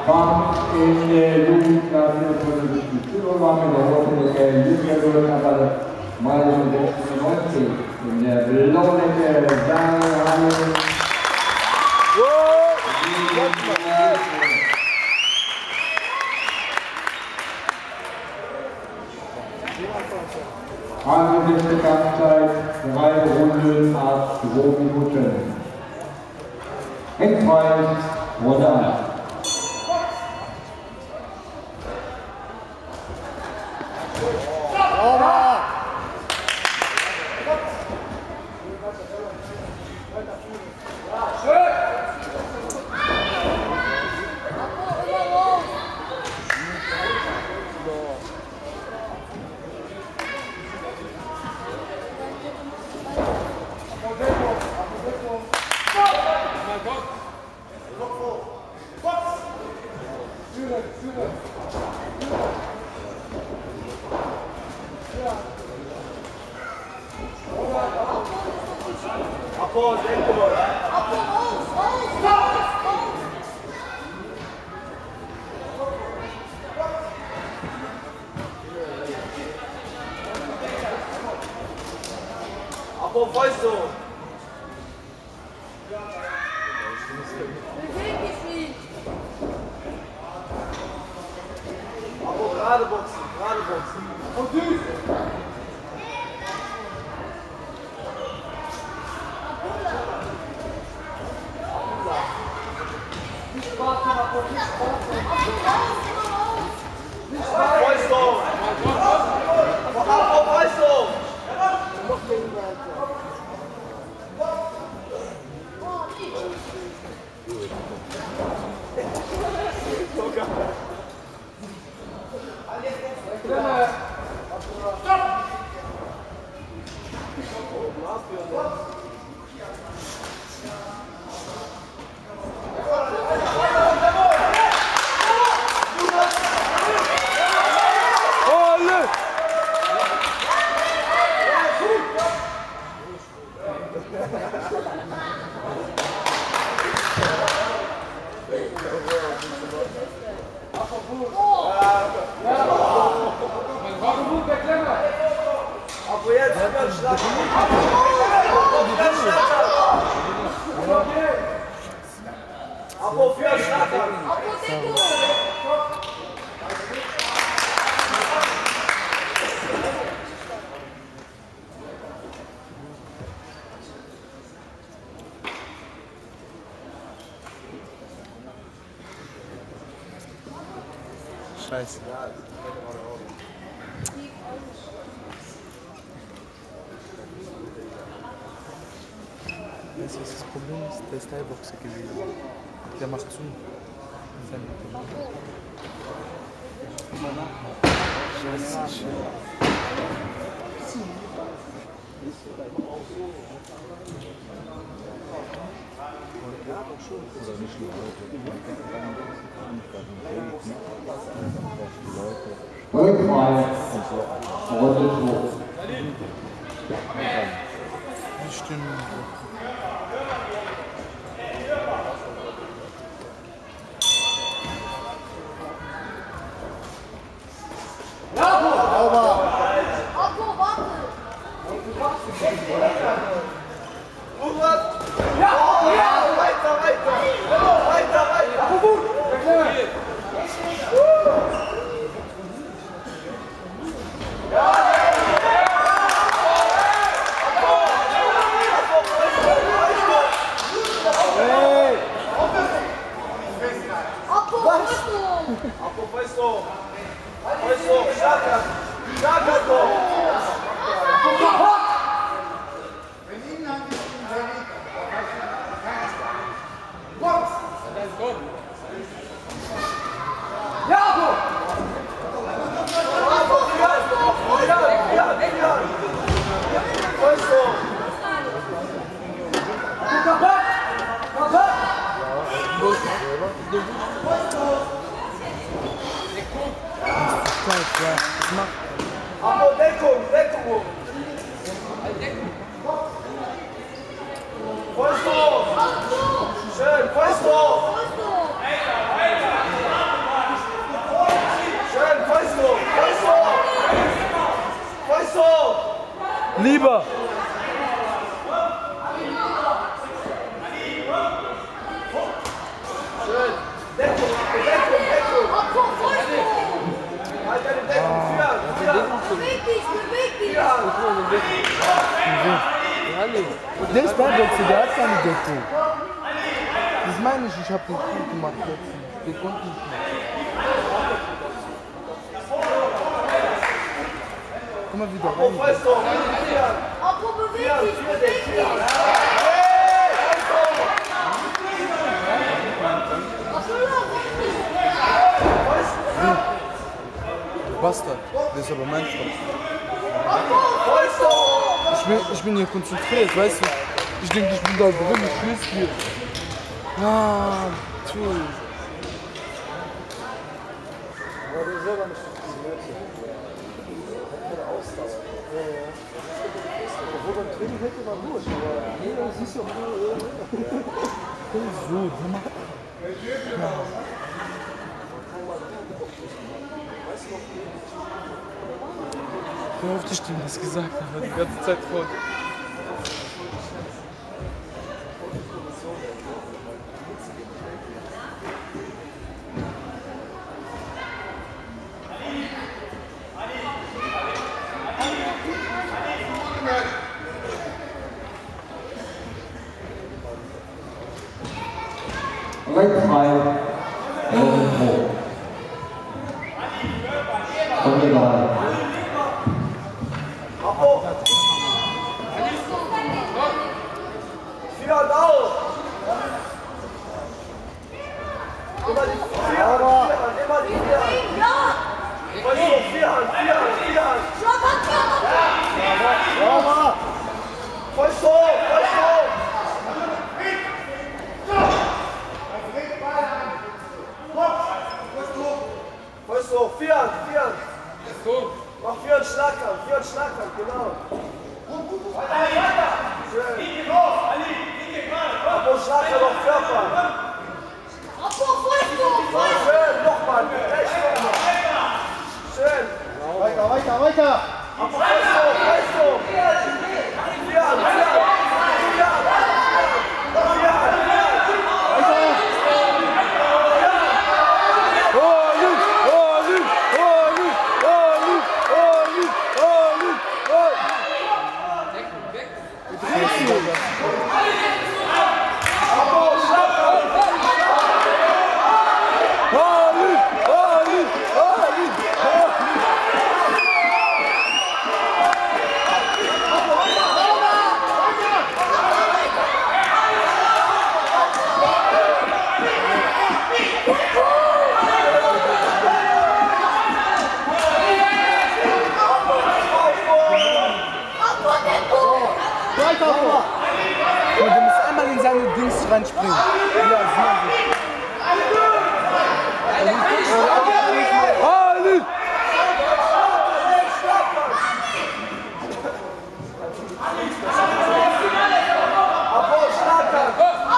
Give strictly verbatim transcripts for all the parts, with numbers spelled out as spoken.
Fang in der Jugendklasse von der Schülerwahl mit der Junior-Bürger, Mai sechzehn in der blauen Ecke, Daniel. Angesetzte Kampfzeit, drei Runden ab zwei Minuten. Endfight, Runde eins. Apo, weißt du? Apo, gerade boxen, gerade boxen. Und düst! Nicht warten, Apo, nicht warten. Nicht warten. Weißt du? Apo, weißt du? Apo, für Schlager! Apo, Deko! Scheiße. Weißt du, was das Problem ist? Der ist Thai-Boxer gewesen. Der macht zu. Scheiße, shit. Oder nicht nur heute. Rückfrei. Runde zwei. Die Stimmen. Apo, Deckung, Deckung! Fäust hoch! Schön, Fäust hoch! Lieber! Schön. Deckung, Deckung, Deckung. Halt deine Deckung. Vier, vier. Beweg dich, beweg dich! Der ist Ballboxer, der hat keine Deckung. Das meine ich, ich hab den gut gemacht letztens. Den konnte nicht mehr. Guck mal wieder rein. Apo, beweg dich, beweg dich! Bastard, das ist aber mein Spaß. Ich bin, ich bin hier konzentriert, weißt du? Ich denke, ich bin da drin, ich schließe hier. Ah, tu. So, ja. Hör auf die Stimme, was gesagt hat, die ganze Zeit vor. Leg frei. Irgendwo. Und egal. Apo. Vier und auf. Immer die vier Hand, vier Hand, immer die vier Hand. Ja! Weißt du, vier Hand, vier Hand, vier Hand. Schlag an, schlag an! Ja, Fäust hoch, Fäust hoch. Fäust hoch, vier Hand, vier Hand. Mach vier Hand Schlaghand, vier Hand Schlaghand, genau. Schön. Apo, Schlaghand auf Körper. Apo, Vollsprung! Schön, nochmal, rechts nochmal. Schön. Weiter, weiter, weiter! Apo, Fäust hoch, Fäust hoch. Vier Hand, vier Hand, vier Hand. Vier Hand, vier Hand. Weiter, Apo! Du musst einmal in seine Dings reinspringen. Ja, Ali! Apo, Schlaghand.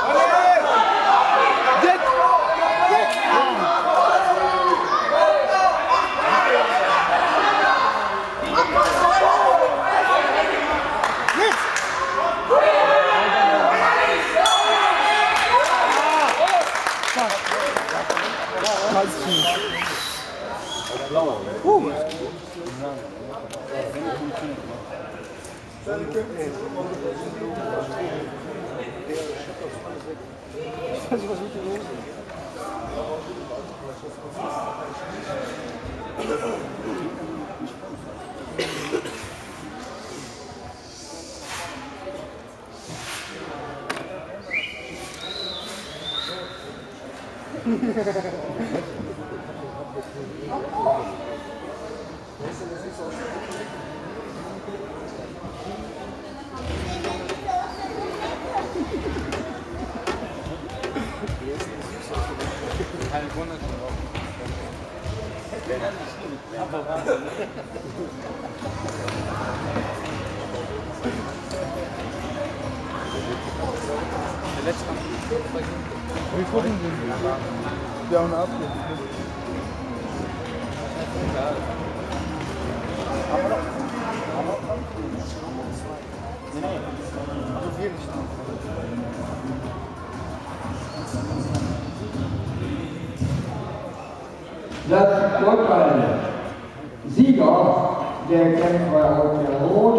Wir gucken den. Wir haben eine Abwehr. Aber noch. Aber noch. Also wir nicht. Das Urteil. Sieger der Kämpfer auf der Rot.